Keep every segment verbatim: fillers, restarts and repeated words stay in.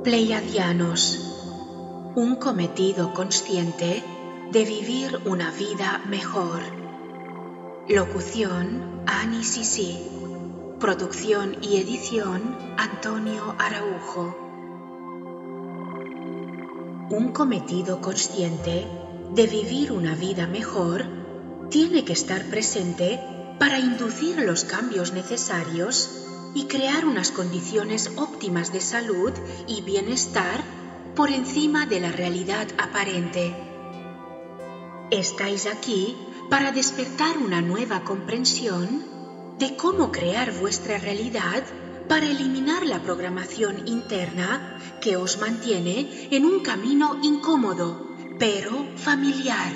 Pleiadianos, un cometido consciente de vivir una vida mejor. Locución: Ani Sisi. Producción y edición: Antonio Araujo. Un cometido consciente de vivir una vida mejor tiene que estar presente para inducir los cambios necesarios y crear unas condiciones óptimas de salud y bienestar por encima de la realidad aparente. Estáis aquí para despertar una nueva comprensión de cómo crear vuestra realidad para eliminar la programación interna que os mantiene en un camino incómodo, pero familiar.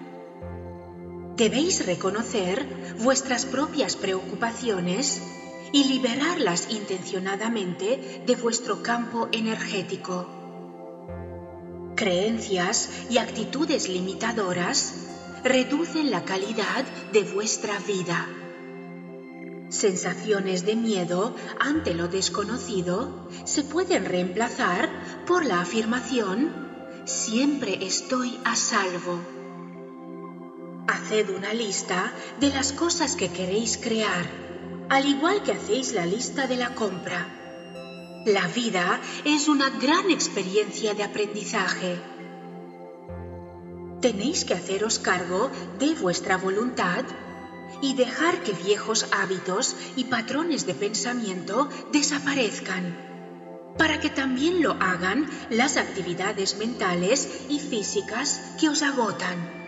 Debéis reconocer vuestras propias preocupaciones y liberarlas intencionadamente de vuestro campo energético. Creencias y actitudes limitadoras reducen la calidad de vuestra vida. Sensaciones de miedo ante lo desconocido se pueden reemplazar por la afirmación: siempre estoy a salvo. Haced una lista de las cosas que queréis crear, al igual que hacéis la lista de la compra. La vida es una gran experiencia de aprendizaje. Tenéis que haceros cargo de vuestra voluntad y dejar que viejos hábitos y patrones de pensamiento desaparezcan, para que también lo hagan las actividades mentales y físicas que os agotan.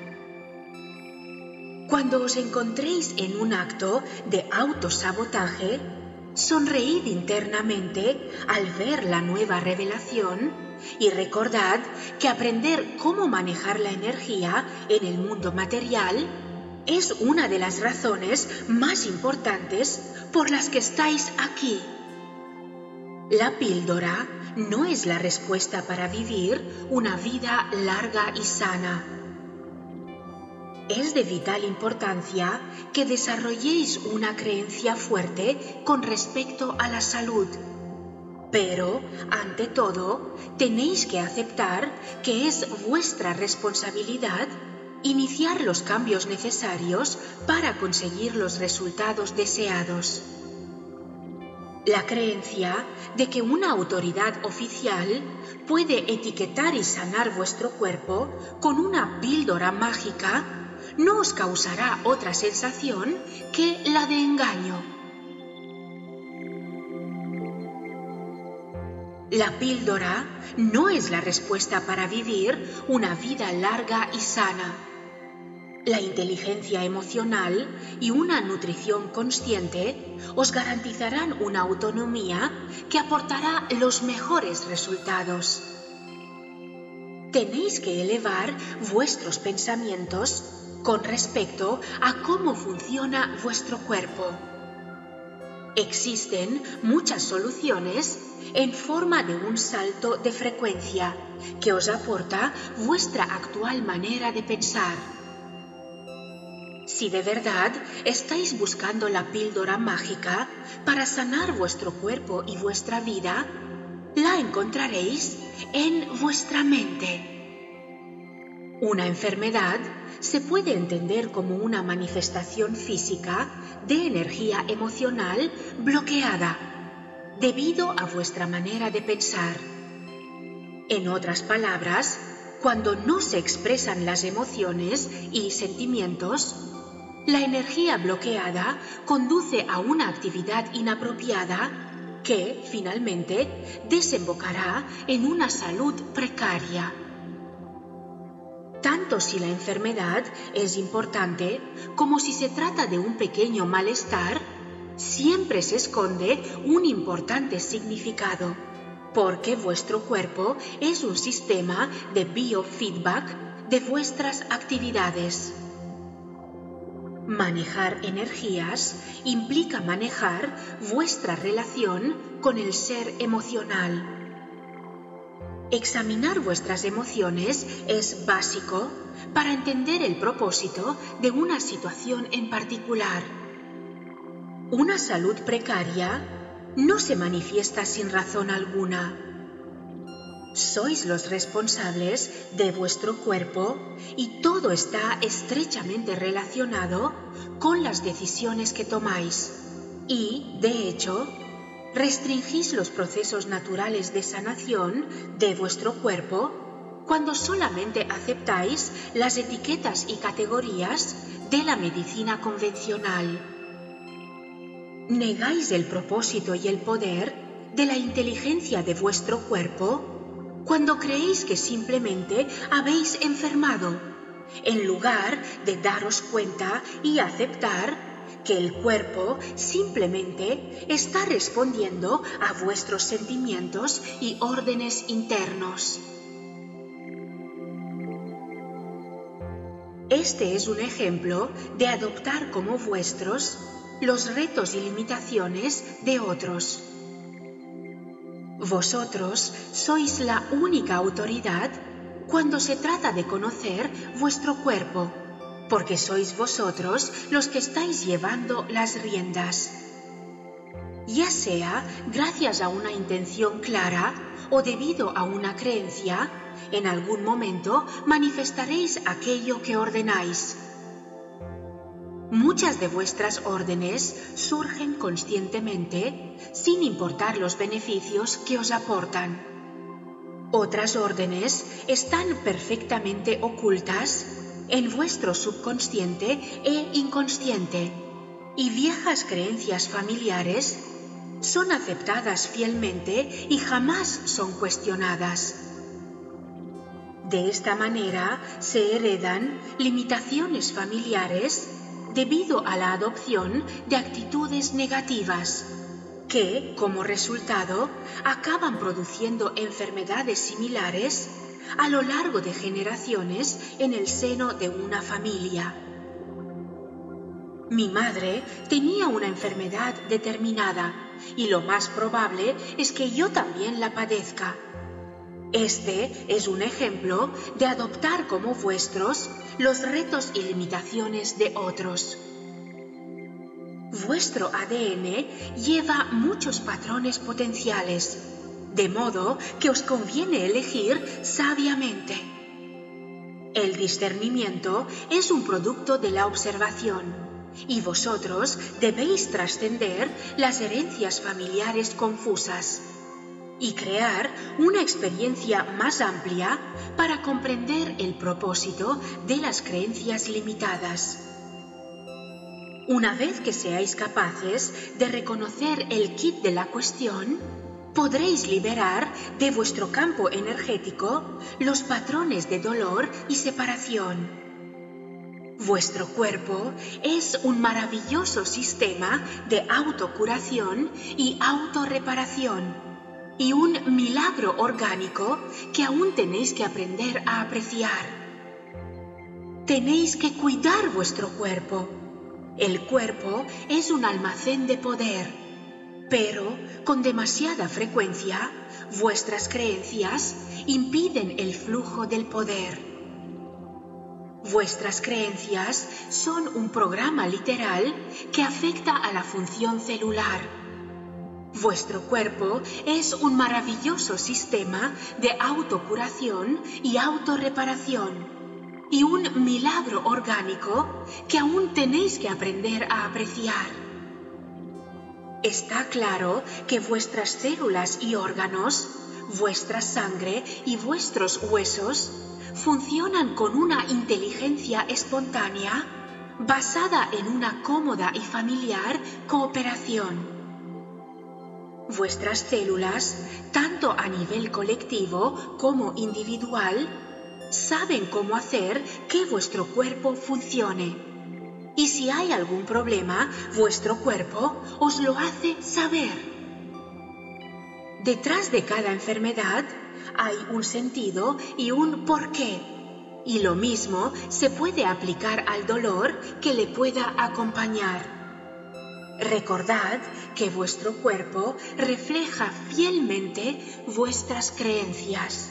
Cuando os encontréis en un acto de autosabotaje, sonreíd internamente al ver la nueva revelación y recordad que aprender cómo manejar la energía en el mundo material es una de las razones más importantes por las que estáis aquí. La píldora no es la respuesta para vivir una vida larga y sana. Es de vital importancia que desarrolléis una creencia fuerte con respecto a la salud. Pero, ante todo, tenéis que aceptar que es vuestra responsabilidad iniciar los cambios necesarios para conseguir los resultados deseados. La creencia de que una autoridad oficial puede etiquetar y sanar vuestro cuerpo con una píldora mágica no os causará otra sensación que la de engaño. La píldora no es la respuesta para vivir una vida larga y sana. La inteligencia emocional y una nutrición consciente os garantizarán una autonomía que aportará los mejores resultados. Tenéis que elevar vuestros pensamientos con respecto a cómo funciona vuestro cuerpo. Existen muchas soluciones en forma de un salto de frecuencia que os aporta vuestra actual manera de pensar. Si de verdad estáis buscando la píldora mágica para sanar vuestro cuerpo y vuestra vida, la encontraréis en vuestra mente. Una enfermedad se puede entender como una manifestación física de energía emocional bloqueada debido a vuestra manera de pensar. En otras palabras, cuando no se expresan las emociones y sentimientos, la energía bloqueada conduce a una actividad inapropiada que, finalmente, desembocará en una salud precaria. Tanto si la enfermedad es importante como si se trata de un pequeño malestar, siempre se esconde un importante significado, porque vuestro cuerpo es un sistema de biofeedback de vuestras actividades. Manejar energías implica manejar vuestra relación con el ser emocional. Examinar vuestras emociones es básico para entender el propósito de una situación en particular. Una salud precaria no se manifiesta sin razón alguna. Sois los responsables de vuestro cuerpo y todo está estrechamente relacionado con las decisiones que tomáis. Y, de hecho, restringís los procesos naturales de sanación de vuestro cuerpo cuando solamente aceptáis las etiquetas y categorías de la medicina convencional. Negáis el propósito y el poder de la inteligencia de vuestro cuerpo cuando creéis que simplemente habéis enfermado, en lugar de daros cuenta y aceptar que el cuerpo simplemente está respondiendo a vuestros sentimientos y órdenes internos. Este es un ejemplo de adoptar como vuestros los retos y limitaciones de otros. Vosotros sois la única autoridad cuando se trata de conocer vuestro cuerpo, porque sois vosotros los que estáis llevando las riendas. Ya sea gracias a una intención clara o debido a una creencia, en algún momento manifestaréis aquello que ordenáis. Muchas de vuestras órdenes surgen conscientemente, sin importar los beneficios que os aportan. Otras órdenes están perfectamente ocultas en vuestro subconsciente e inconsciente, y viejas creencias familiares son aceptadas fielmente y jamás son cuestionadas. De esta manera se heredan limitaciones familiares debido a la adopción de actitudes negativas, que, como resultado, acaban produciendo enfermedades similares a lo largo de generaciones en el seno de una familia. Mi madre tenía una enfermedad determinada y lo más probable es que yo también la padezca. Este es un ejemplo de adoptar como vuestros los retos y limitaciones de otros. Vuestro A D N lleva muchos patrones potenciales, de modo que os conviene elegir sabiamente. El discernimiento es un producto de la observación, y vosotros debéis trascender las herencias familiares confusas y crear una experiencia más amplia para comprender el propósito de las creencias limitadas. Una vez que seáis capaces de reconocer el kit de la cuestión, podréis liberar de vuestro campo energético los patrones de dolor y separación. Vuestro cuerpo es un maravilloso sistema de autocuración y autorreparación, y un milagro orgánico que aún tenéis que aprender a apreciar. Tenéis que cuidar vuestro cuerpo. El cuerpo es un almacén de poder, pero con demasiada frecuencia vuestras creencias impiden el flujo del poder. Vuestras creencias son un programa literal que afecta a la función celular. Vuestro cuerpo es un maravilloso sistema de autocuración y autorreparación, y un milagro orgánico que aún tenéis que aprender a apreciar. Está claro que vuestras células y órganos, vuestra sangre y vuestros huesos funcionan con una inteligencia espontánea basada en una cómoda y familiar cooperación. Vuestras células, tanto a nivel colectivo como individual, saben cómo hacer que vuestro cuerpo funcione. Y si hay algún problema, vuestro cuerpo os lo hace saber. Detrás de cada enfermedad hay un sentido y un porqué, y lo mismo se puede aplicar al dolor que le pueda acompañar. Recordad que vuestro cuerpo refleja fielmente vuestras creencias.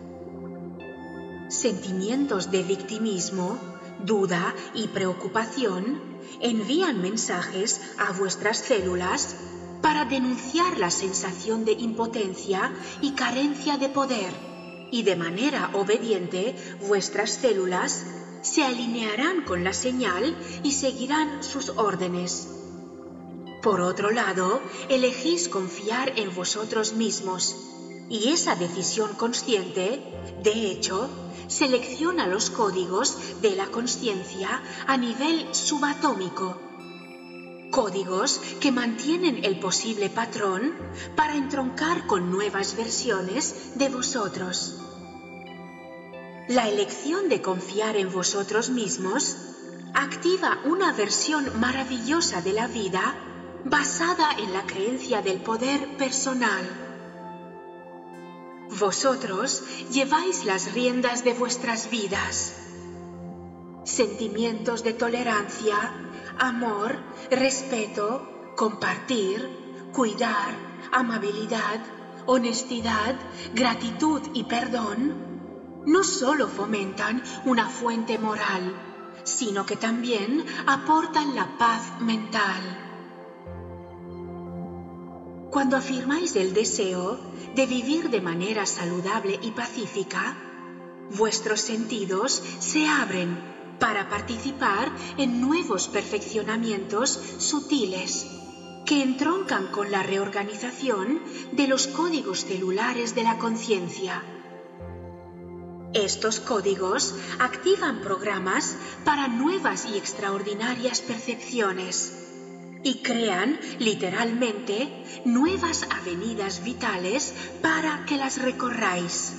Sentimientos de victimismo, duda y preocupación envían mensajes a vuestras células para denunciar la sensación de impotencia y carencia de poder y de manera obediente vuestras células se alinearán con la señal y seguirán sus órdenes. Por otro lado, elegís confiar en vosotros mismos, y esa decisión consciente, de hecho, selecciona los códigos de la consciencia a nivel subatómico. Códigos que mantienen el posible patrón para entroncar con nuevas versiones de vosotros. La elección de confiar en vosotros mismos activa una versión maravillosa de la vida basada en la creencia del poder personal. Vosotros lleváis las riendas de vuestras vidas. Sentimientos de tolerancia, amor, respeto, compartir, cuidar, amabilidad, honestidad, gratitud y perdón no solo fomentan una fuente moral, sino que también aportan la paz mental. Cuando afirmáis el deseo de vivir de manera saludable y pacífica, vuestros sentidos se abren para participar en nuevos perfeccionamientos sutiles que entroncan con la reorganización de los códigos celulares de la conciencia. Estos códigos activan programas para nuevas y extraordinarias percepciones y crean, literalmente, nuevas avenidas vitales para que las recorráis.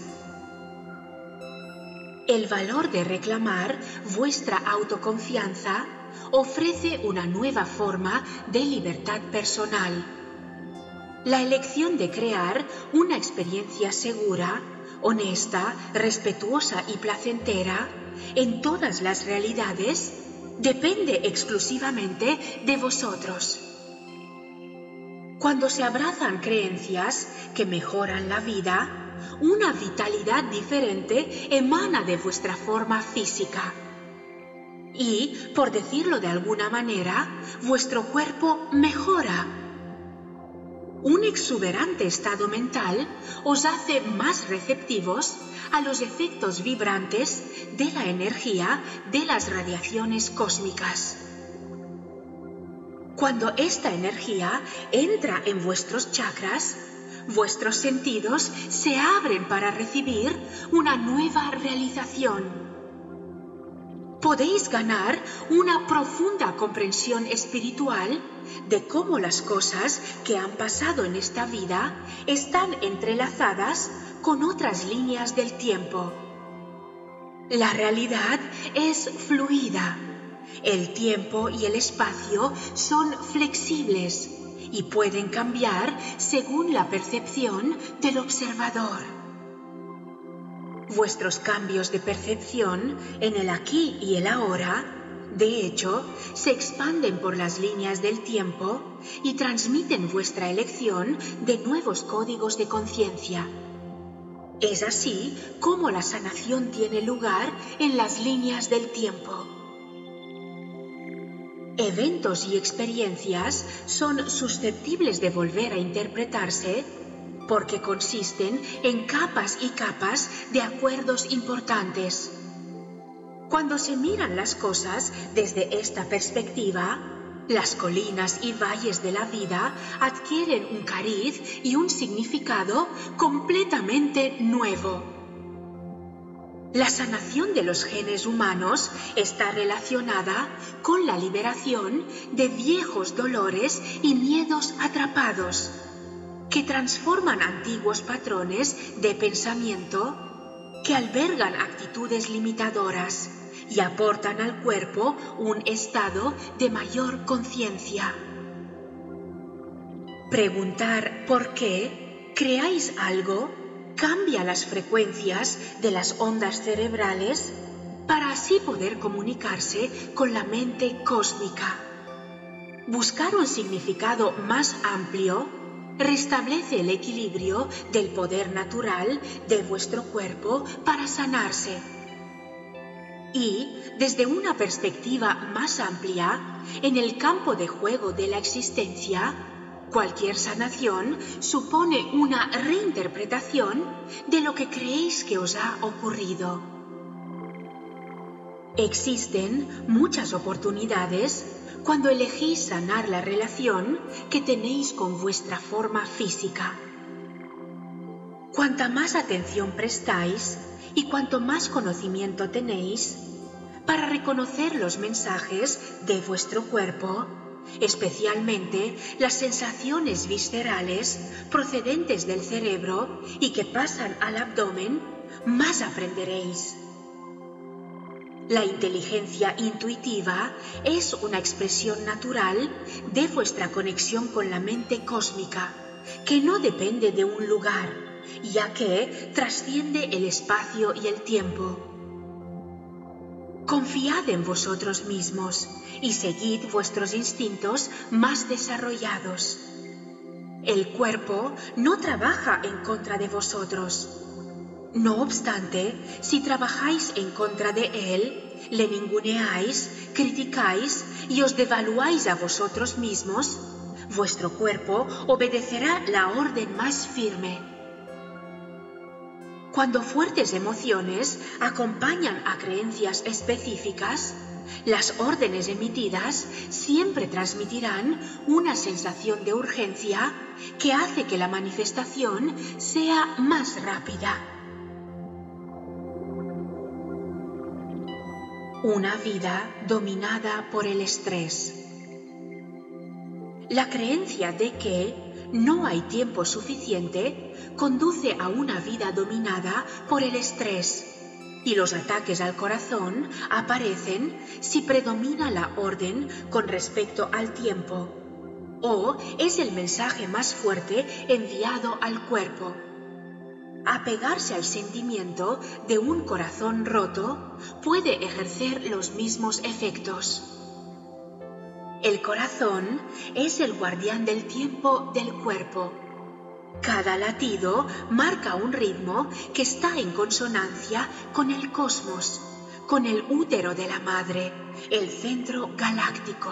El valor de reclamar vuestra autoconfianza ofrece una nueva forma de libertad personal. La elección de crear una experiencia segura, honesta, respetuosa y placentera en todas las realidades depende exclusivamente de vosotros. Cuando se abrazan creencias que mejoran la vida, una vitalidad diferente emana de vuestra forma física. Y, por decirlo de alguna manera, vuestro cuerpo mejora. Un exuberante estado mental os hace más receptivos a los efectos vibrantes de la energía de las radiaciones cósmicas. Cuando esta energía entra en vuestros chakras, vuestros sentidos se abren para recibir una nueva realización. Podéis ganar una profunda comprensión espiritual de cómo las cosas que han pasado en esta vida están entrelazadas con otras líneas del tiempo. La realidad es fluida. El tiempo y el espacio son flexibles y pueden cambiar según la percepción del observador. Vuestros cambios de percepción en el aquí y el ahora, de hecho, se expanden por las líneas del tiempo y transmiten vuestra elección de nuevos códigos de conciencia. Es así como la sanación tiene lugar en las líneas del tiempo. Eventos y experiencias son susceptibles de volver a interpretarse porque consisten en capas y capas de acuerdos importantes. Cuando se miran las cosas desde esta perspectiva, las colinas y valles de la vida adquieren un cariz y un significado completamente nuevo. La sanación de los genes humanos está relacionada con la liberación de viejos dolores y miedos atrapados, que transforman antiguos patrones de pensamiento que albergan actitudes limitadoras y aportan al cuerpo un estado de mayor conciencia. Preguntar por qué creáis algo cambia las frecuencias de las ondas cerebrales para así poder comunicarse con la mente cósmica. Buscar un significado más amplio restablece el equilibrio del poder natural de vuestro cuerpo para sanarse. Y, desde una perspectiva más amplia, en el campo de juego de la existencia, Cualquier sanación supone una reinterpretación de lo que creéis que os ha ocurrido. Existen muchas oportunidades cuando elegís sanar la relación que tenéis con vuestra forma física. Cuanta más atención prestáis y cuanto más conocimiento tenéis para reconocer los mensajes de vuestro cuerpo, especialmente las sensaciones viscerales procedentes del cerebro y que pasan al abdomen, más aprenderéis. La inteligencia intuitiva es una expresión natural de vuestra conexión con la mente cósmica, que no depende de un lugar, ya que trasciende el espacio y el tiempo. Confiad en vosotros mismos y seguid vuestros instintos más desarrollados. El cuerpo no trabaja en contra de vosotros. No obstante, si trabajáis en contra de él, le ninguneáis, criticáis y os devaluáis a vosotros mismos, vuestro cuerpo obedecerá la orden más firme. Cuando fuertes emociones acompañan a creencias específicas, las órdenes emitidas siempre transmitirán una sensación de urgencia que hace que la manifestación sea más rápida. Una vida dominada por el estrés. La creencia de que no hay tiempo suficiente conduce a una vida dominada por el estrés, y los ataques al corazón aparecen si predomina la orden con respecto al tiempo, o es el mensaje más fuerte enviado al cuerpo. Apegarse al sentimiento de un corazón roto puede ejercer los mismos efectos. El corazón es el guardián del tiempo del cuerpo. Cada latido marca un ritmo que está en consonancia con el cosmos, con el útero de la madre, el centro galáctico.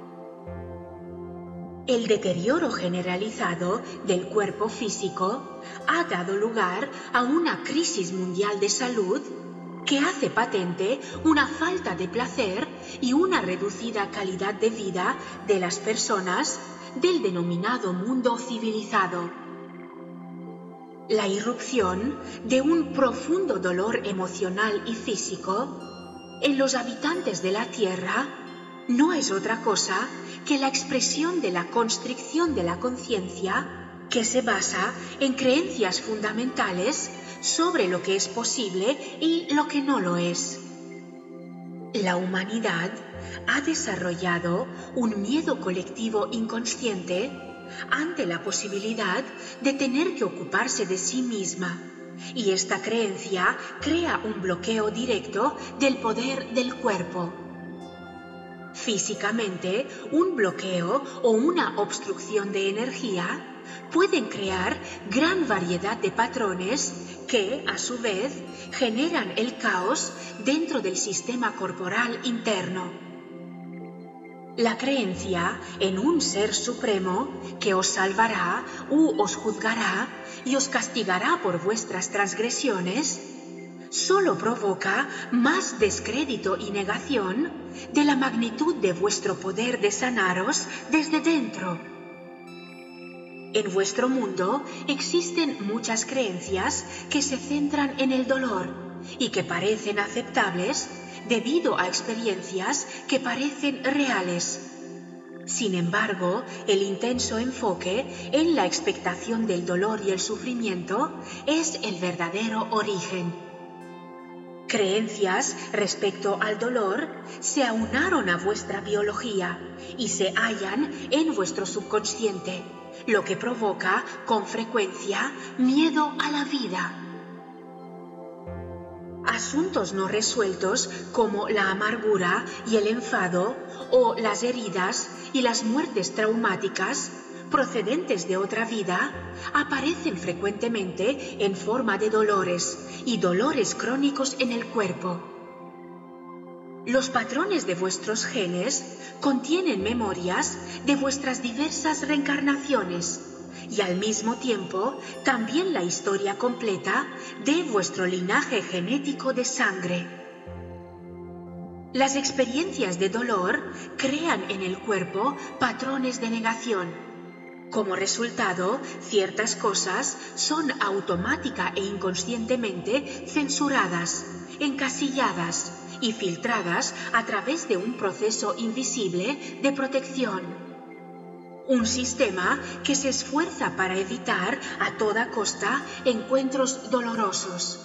El deterioro generalizado del cuerpo físico ha dado lugar a una crisis mundial de salud que hace patente una falta de placer y una reducida calidad de vida de las personas del denominado mundo civilizado. La irrupción de un profundo dolor emocional y físico en los habitantes de la Tierra no es otra cosa que la expresión de la constricción de la conciencia que se basa en creencias fundamentales sobre lo que es posible y lo que no lo es. La humanidad ha desarrollado un miedo colectivo inconsciente ante la posibilidad de tener que ocuparse de sí misma, y esta creencia crea un bloqueo directo del poder del cuerpo. Físicamente, un bloqueo o una obstrucción de energía pueden crear gran variedad de patrones que, a su vez, generan el caos dentro del sistema corporal interno. La creencia en un ser supremo que os salvará u os juzgará y os castigará por vuestras transgresiones solo provoca más descrédito y negación de la magnitud de vuestro poder de sanaros desde dentro. En vuestro mundo existen muchas creencias que se centran en el dolor y que parecen aceptables debido a experiencias que parecen reales. Sin embargo, el intenso enfoque en la expectación del dolor y el sufrimiento es el verdadero origen. Creencias respecto al dolor se aunaron a vuestra biología y se hallan en vuestro subconsciente, lo que provoca con frecuencia miedo a la vida. Asuntos no resueltos como la amargura y el enfado, o las heridas y las muertes traumáticas procedentes de otra vida, aparecen frecuentemente en forma de dolores y dolores crónicos en el cuerpo. Los patrones de vuestros genes contienen memorias de vuestras diversas reencarnaciones y al mismo tiempo también la historia completa de vuestro linaje genético de sangre. Las experiencias de dolor crean en el cuerpo patrones de negación. Como resultado, ciertas cosas son automática e inconscientemente censuradas, encasilladas y filtradas a través de un proceso invisible de protección. Un sistema que se esfuerza para evitar a toda costa encuentros dolorosos.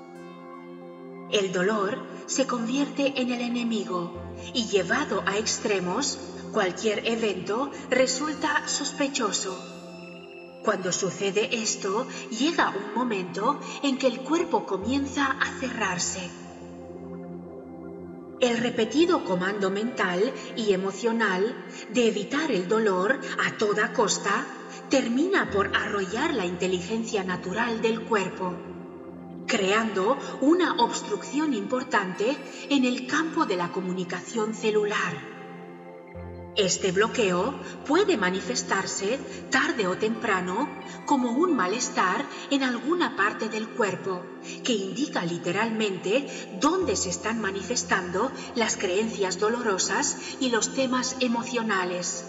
El dolor se convierte en el enemigo y llevado a extremos, cualquier evento resulta sospechoso. Cuando sucede esto, llega un momento en que el cuerpo comienza a cerrarse. El repetido comando mental y emocional de evitar el dolor a toda costa termina por arrollar la inteligencia natural del cuerpo, creando una obstrucción importante en el campo de la comunicación celular. Este bloqueo puede manifestarse tarde o temprano como un malestar en alguna parte del cuerpo, que indica literalmente dónde se están manifestando las creencias dolorosas y los temas emocionales.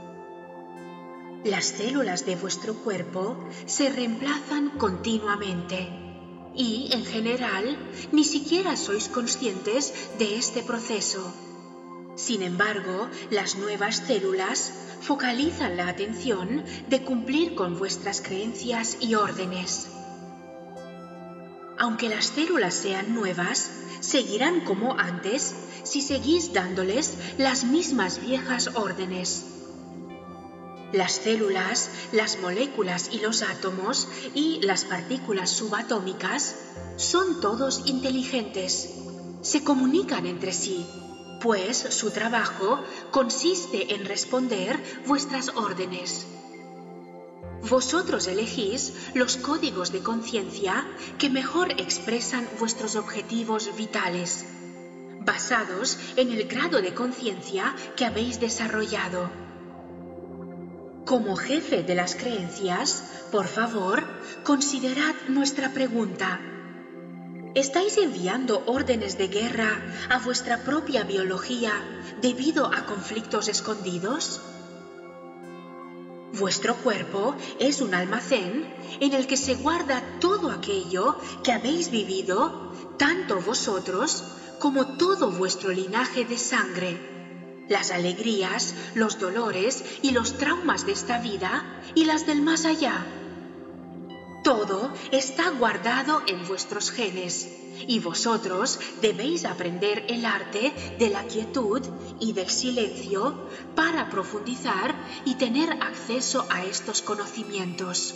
Las células de vuestro cuerpo se reemplazan continuamente y, en general, ni siquiera sois conscientes de este proceso. Sin embargo, las nuevas células focalizan la atención de cumplir con vuestras creencias y órdenes. Aunque las células sean nuevas, seguirán como antes si seguís dándoles las mismas viejas órdenes. Las células, las moléculas y los átomos y las partículas subatómicas son todos inteligentes. Se comunican entre sí, pues su trabajo consiste en responder vuestras órdenes. Vosotros elegís los códigos de conciencia que mejor expresan vuestros objetivos vitales, basados en el grado de conciencia que habéis desarrollado. Como jefe de las creencias, por favor, considerad nuestra pregunta. ¿Estáis enviando órdenes de guerra a vuestra propia biología debido a conflictos escondidos? Vuestro cuerpo es un almacén en el que se guarda todo aquello que habéis vivido, tanto vosotros como todo vuestro linaje de sangre, las alegrías, los dolores y los traumas de esta vida y las del más allá. Todo está guardado en vuestros genes y vosotros debéis aprender el arte de la quietud y del silencio para profundizar y tener acceso a estos conocimientos.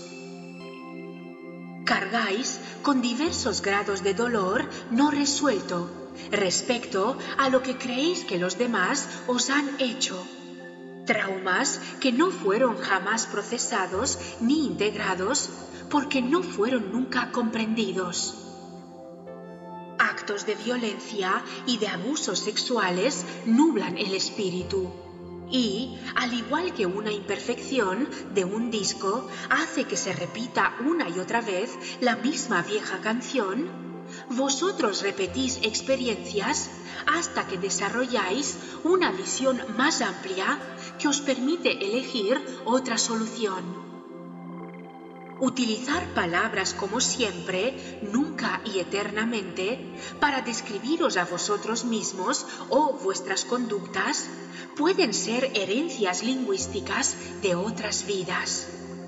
Cargáis con diversos grados de dolor no resuelto respecto a lo que creéis que los demás os han hecho. Traumas que no fueron jamás procesados ni integrados porque no fueron nunca comprendidos. Actos de violencia y de abusos sexuales nublan el espíritu y, al igual que una imperfección de un disco hace que se repita una y otra vez la misma vieja canción, vosotros repetís experiencias hasta que desarrolláis una visión más amplia que os permite elegir otra solución. Utilizar palabras como siempre, nunca y eternamente para describiros a vosotros mismos o vuestras conductas pueden ser herencias lingüísticas de otras vidas.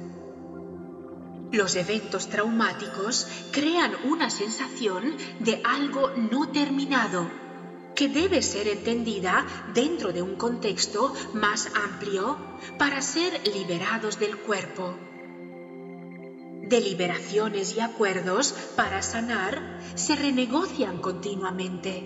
Los eventos traumáticos crean una sensación de algo no terminado, que debe ser entendida dentro de un contexto más amplio para ser liberados del cuerpo. Deliberaciones y acuerdos para sanar se renegocian continuamente.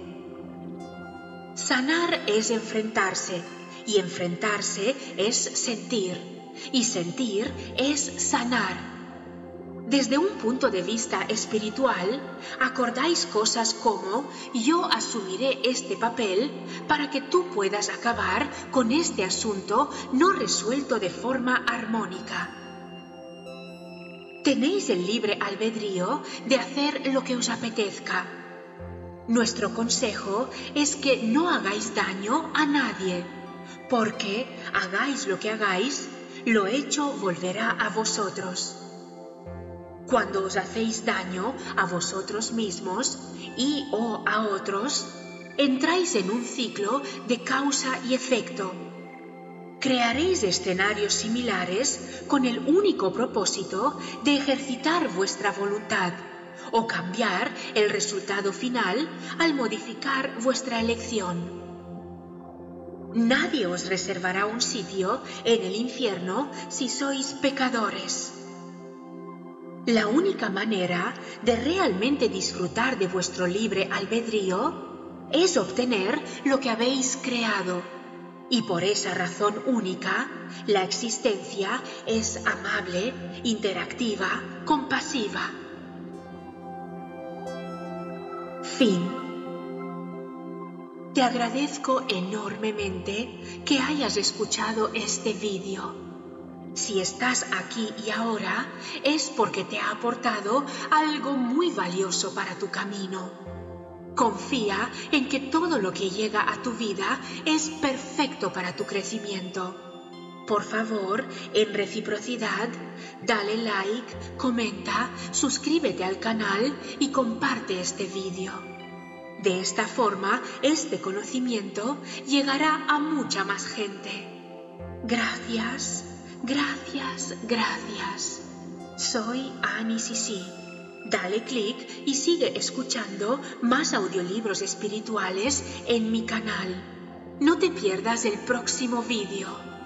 Sanar es enfrentarse, y enfrentarse es sentir, y sentir es sanar. Desde un punto de vista espiritual, acordáis cosas como yo asumiré este papel para que tú puedas acabar con este asunto no resuelto de forma armónica. Tenéis el libre albedrío de hacer lo que os apetezca. Nuestro consejo es que no hagáis daño a nadie, porque hagáis lo que hagáis, lo hecho volverá a vosotros. Cuando os hacéis daño a vosotros mismos y o a otros, entráis en un ciclo de causa y efecto. Crearéis escenarios similares con el único propósito de ejercitar vuestra voluntad o cambiar el resultado final al modificar vuestra elección. Nadie os reservará un sitio en el infierno si sois pecadores. La única manera de realmente disfrutar de vuestro libre albedrío es obtener lo que habéis creado. Y por esa razón única, la existencia es amable, interactiva, compasiva. Fin. Te agradezco enormemente que hayas escuchado este vídeo. Si estás aquí y ahora, es porque te ha aportado algo muy valioso para tu camino. Confía en que todo lo que llega a tu vida es perfecto para tu crecimiento. Por favor, en reciprocidad, dale like, comenta, suscríbete al canal y comparte este vídeo. De esta forma, este conocimiento llegará a mucha más gente. Gracias, gracias, gracias. Soy Annie Sisi. Dale clic y sigue escuchando más audiolibros espirituales en mi canal. No te pierdas el próximo vídeo.